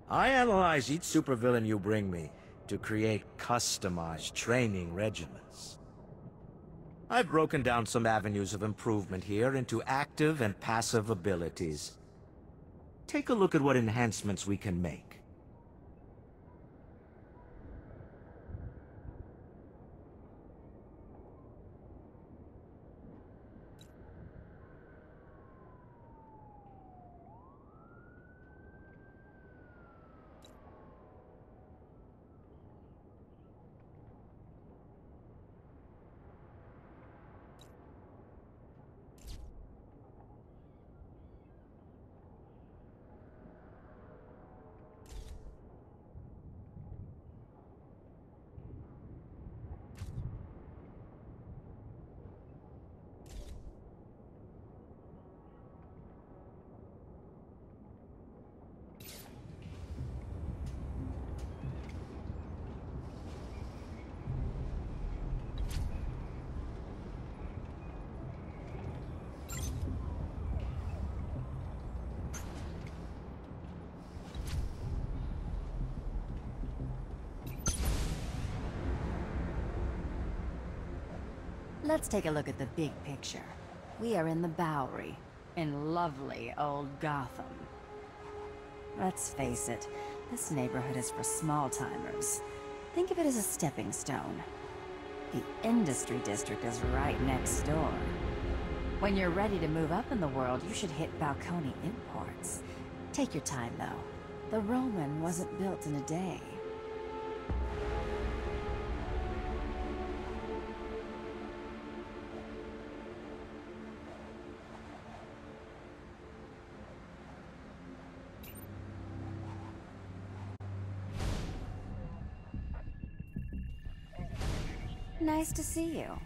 I analyze each supervillain you bring me to create customized training regimens. I've broken down some avenues of improvement here into active and passive abilities. Take a look at what enhancements we can make. Let's take a look at the big picture. We are in the Bowery, in lovely old Gotham. Let's face it, this neighborhood is for small-timers. Think of it as a stepping stone. The Industry District is right next door. When you're ready to move up in the world, you should hit Balcony Imports. Take your time, though. The Roman wasn't built in a day. Nice to see you.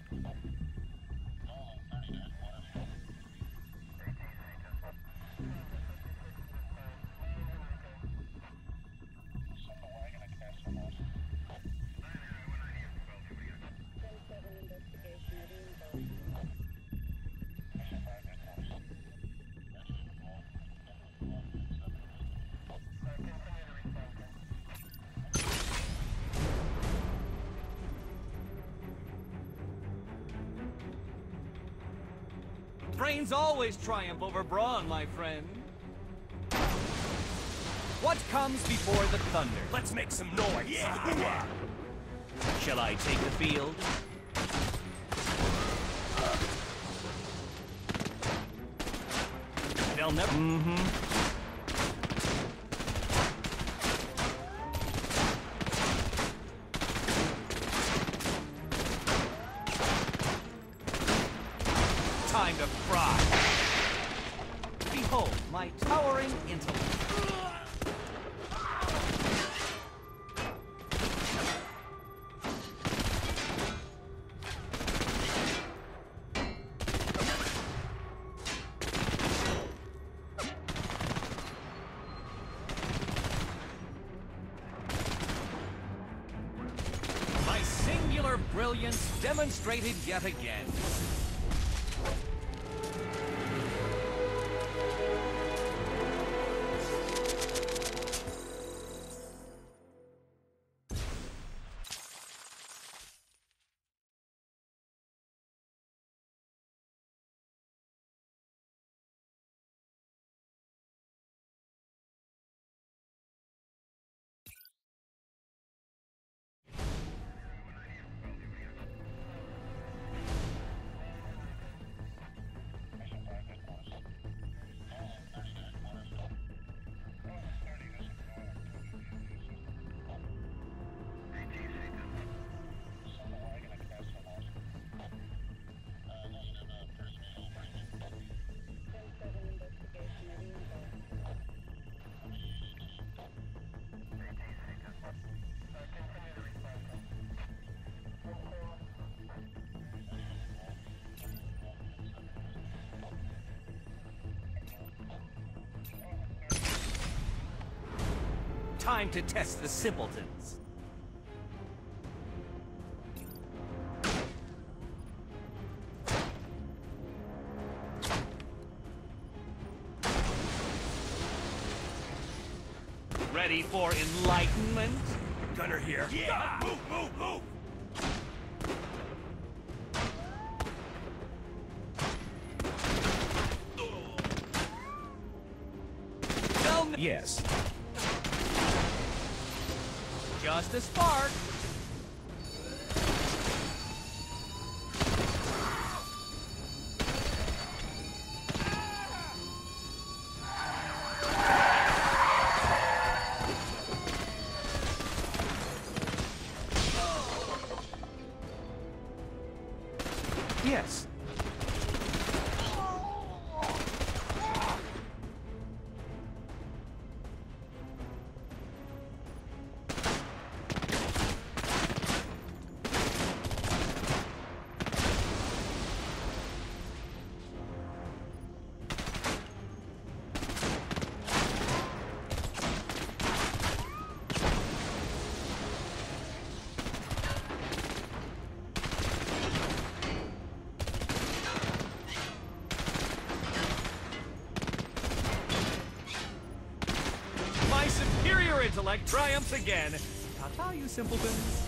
Brains always triumph over brawn, my friend. What comes before the thunder? Let's make some noise! Yeah! Shall I take the field? They'll never... Time to fry. Behold my towering intellect. My singular brilliance demonstrated yet again. Time to test the simpletons. Ready for enlightenment? Gunner here. Yeah! Move, move, move! Yes. Just a spark. Yes. My superior intellect triumphs again. Ta-ta, you simpletons.